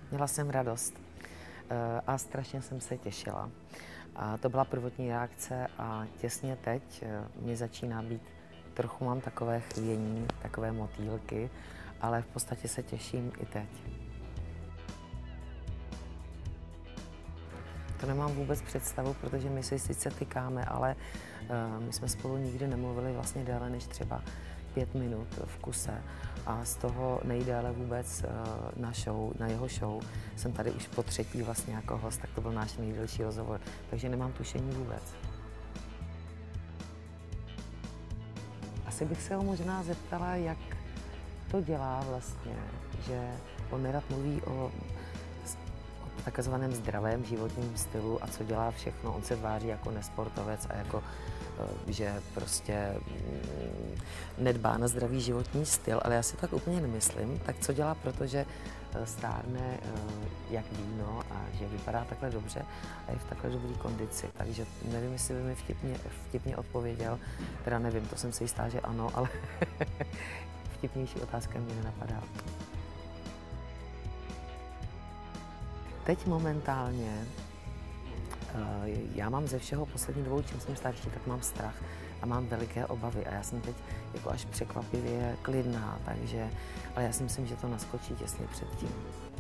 Měla jsem radost a strašně jsem se těšila. A to byla prvotní reakce a těsně teď mi začíná být, trochu mám takové chvění, takové motýlky, ale v podstatě se těším i teď. To nemám vůbec představu, protože my si sice tykáme, ale my jsme spolu nikdy nemluvili vlastně déle než třeba 5 minut v kuse a z toho nejdéle vůbec na jeho show jsem tady už po třetí vlastně jako host, tak to byl náš nejdelší rozhovor, takže nemám tušení vůbec. Asi bych se ho možná zeptala, jak to dělá vlastně, že on nerad mluví o takzvaném zdravém životním stylu a co dělá všechno. On se tváří jako nesportovec a jako, že prostě nedbá na zdravý životní styl, ale já si tak úplně nemyslím. Tak co dělá, protože stárne jak víno a že vypadá takhle dobře a je v takhle dobré kondici. Takže nevím, jestli by mi vtipně odpověděl, teda nevím, to jsem si jistá, že ano, ale vtipnější otázka mě nenapadá. Teď momentálně, já mám ze všeho poslední dobou, čím jsem starší, tak mám strach a mám veliké obavy a já jsem teď jako až překvapivě klidná, takže, ale já si myslím, že to naskočí těsně předtím.